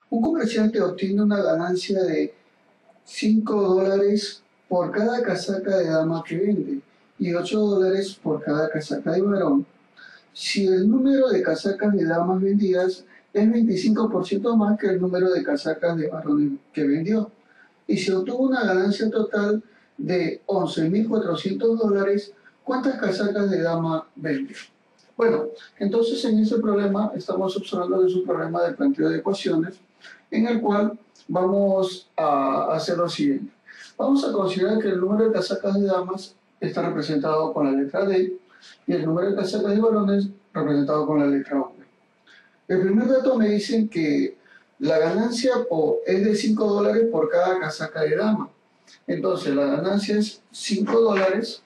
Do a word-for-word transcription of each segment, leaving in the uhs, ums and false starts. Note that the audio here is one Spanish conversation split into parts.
Un comerciante obtiene una ganancia de cinco dólares por cada casaca de dama que vende y ocho dólares por cada casaca de varón. Si el número de casacas de damas vendidas es veinticinco por ciento más que el número de casacas de varones que vendió, y se obtuvo una ganancia total de once mil cuatrocientos dólares, ¿cuántas casacas de dama vendió? Bueno, entonces en ese problema estamos observando que es un problema de planteo de ecuaciones en el cual vamos a hacer lo siguiente. Vamos a considerar que el número de casacas de damas está representado con la letra D y el número de casacas de varones representado con la letra V. El primer dato me dicen que la ganancia es de cinco dólares por cada casaca de dama. Entonces la ganancia es cinco dólares,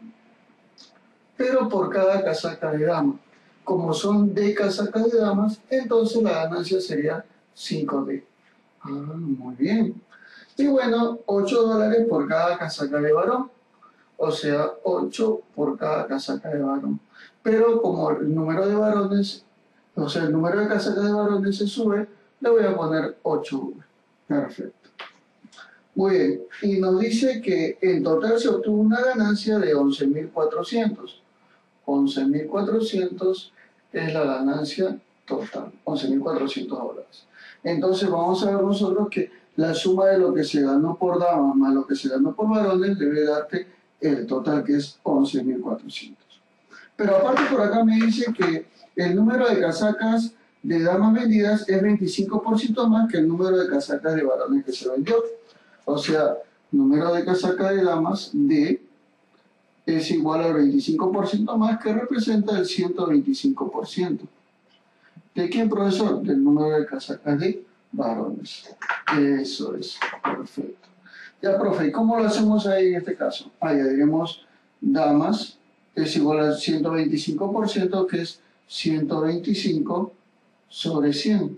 pero por cada casaca de dama. Como son D casacas de damas, entonces la ganancia sería cinco D. Ah, muy bien. Y bueno, ocho dólares por cada casaca de varón. O sea, ocho por cada casaca de varón. Pero como el número de varones, o sea, el número de casacas de varones se sube, le voy a poner ocho. Perfecto. Muy bien. Y nos dice que en total se obtuvo una ganancia de once mil cuatrocientos. once mil cuatrocientos es la ganancia total, once mil cuatrocientos dólares. Entonces vamos a ver nosotros que la suma de lo que se ganó por damas más lo que se ganó por varones debe darte el total, que es once mil cuatrocientos. Pero aparte por acá me dice que el número de casacas de damas vendidas es veinticinco por ciento más que el número de casacas de varones que se vendió. O sea, número de casacas de damas D es igual al veinticinco por ciento más, que representa el ciento veinticinco por ciento. ¿De quién, profesor? Del número de casacas de varones. Eso es, perfecto. Ya, profe, ¿y cómo lo hacemos ahí en este caso? Ahí diremos damas es igual al ciento veinticinco por ciento, que es ciento veinticinco sobre cien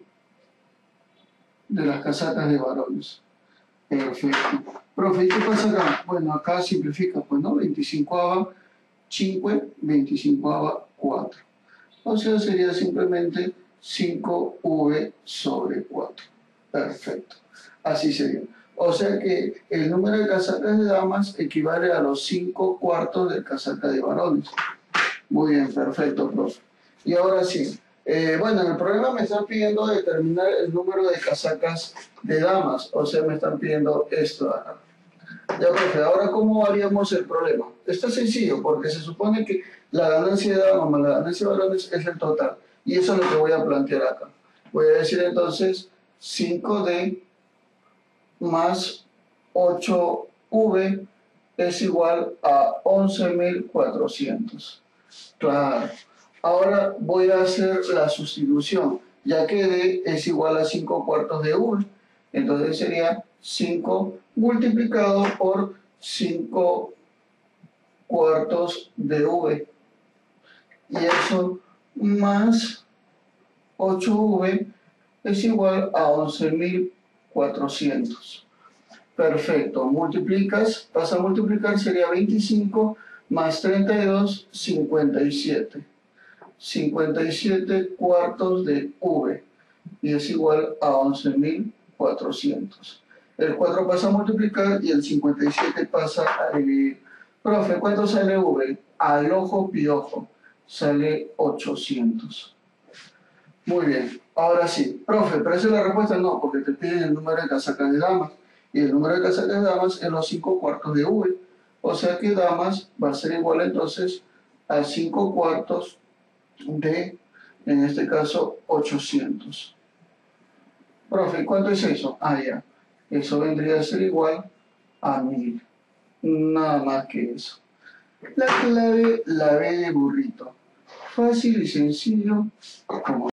de las casacas de varones. Perfecto. Profe, ¿y qué pasa acá? Bueno, acá simplifica, pues, ¿no? veinticinco cinco, veinticinco cuatro. O sea, sería simplemente cinco V sobre cuatro. Perfecto. Así sería. O sea que el número de casacas de damas equivale a los cinco cuartos de casaca de varones. Muy bien, perfecto, profe. Y ahora sí. Eh, bueno, en el problema me están pidiendo determinar el número de casacas de damas. O sea, me están pidiendo esto acá. Ya, profe, ahora ¿cómo haríamos el problema? Está sencillo, porque se supone que la ganancia de damas más la ganancia de varones es el total. Y eso es lo que voy a plantear acá. Voy a decir entonces cinco D más ocho V es igual a once mil cuatrocientos. Claro. Ahora voy a hacer la sustitución, ya que D es igual a cinco cuartos de V. Entonces sería cinco multiplicado por cinco cuartos de V. Y eso más ocho V es igual a once mil cuatrocientos. Perfecto. Multiplicas, pasa a multiplicar, sería veinticinco más treinta y dos, cincuenta y siete. cincuenta y siete cuartos de V. Y es igual a once mil cuatrocientos. El cuatro pasa a multiplicar y el cincuenta y siete pasa a dividir. Profe, ¿cuánto sale V? Al ojo piojo. Sale ochocientos. Muy bien. Ahora sí. Profe, ¿pero esa es la respuesta? No, porque te piden el número de casacas de damas. Y el número de casacas de damas es los cinco cuartos de V. O sea que damas va a ser igual entonces a cinco cuartos de, en este caso, ochocientos. Profe, ¿cuánto es eso? Ah, ya. Eso vendría a ser igual a mil. Nada más que eso. La clave, la B de burrito. Fácil y sencillo, como